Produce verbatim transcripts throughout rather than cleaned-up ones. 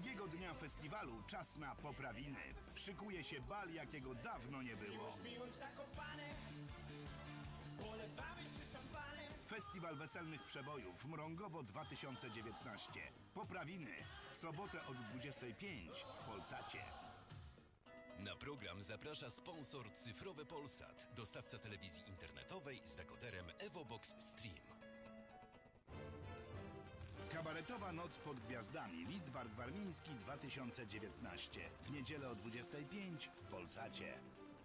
Drugiego dnia festiwalu czas na poprawiny. Szykuje się bal, jakiego dawno nie było. Festiwal weselnych przebojów Mrągowo dwa tysiące dziewiętnaście. Poprawiny w sobotę od dwudziestej piątej w Polsacie. Na program zaprasza sponsor Cyfrowy Polsat, dostawca telewizji internetowej z dekoderem EvoBox Stream. Kabaretowa noc pod gwiazdami Lidzbark Warmiński dwa tysiące dziewiętnaście. W niedzielę o dwudziestej piątej w Polsacie.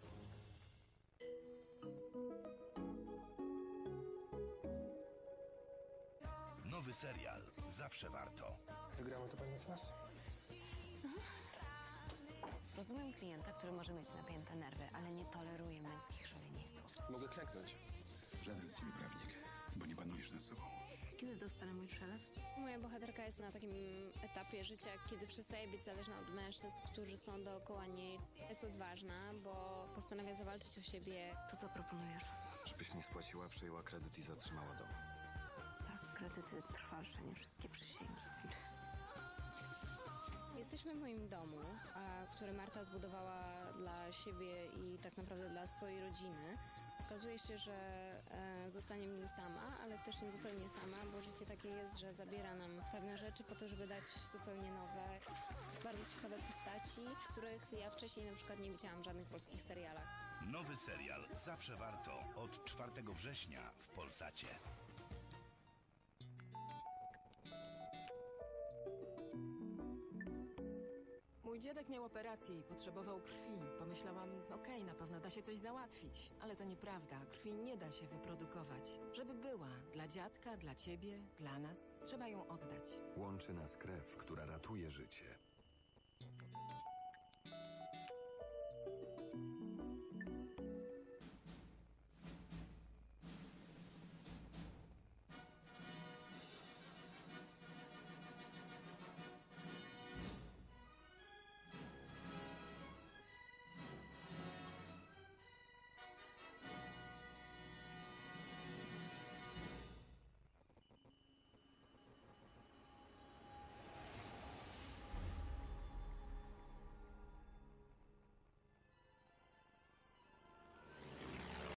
Nowy serial Zawsze warto. Wygramy to pani z nas? Rozumiem klienta, który może mieć napięte nerwy, ale nie toleruje męskich szowinistów. Mogę klęknąć. Żaden z ciebie prawnik, bo nie panujesz nad sobą. Kiedy dostanę mój przelew? Moja bohaterka jest na takim etapie życia, kiedy przestaje być zależna od mężczyzn, którzy są dookoła niej. Jest odważna, bo postanawia zawalczyć o siebie. To co proponujesz? Żebyś mi spłaciła, przejęła kredyt i zatrzymała dom. Tak, kredyty trwalsze niż wszystkie przysięgi. Jesteśmy w moim domu, a, który Marta zbudowała dla siebie i tak naprawdę dla swojej rodziny. Okazuje się, że e, zostanie w nim sama, ale też nie zupełnie sama, bo życie takie jest, że zabiera nam pewne rzeczy po to, żeby dać zupełnie nowe. Bardzo ciekawe postaci, których ja wcześniej na przykład nie widziałam w żadnych polskich serialach. Nowy serial Zawsze warto od czwartego września w Polsacie. Mój dziadek miał operację i potrzebował krwi. Pomyślałam, okej, na pewno da się coś załatwić. Ale to nieprawda, krwi nie da się wyprodukować. Żeby była dla dziadka, dla ciebie, dla nas, trzeba ją oddać. Łączy nas krew, która ratuje życie.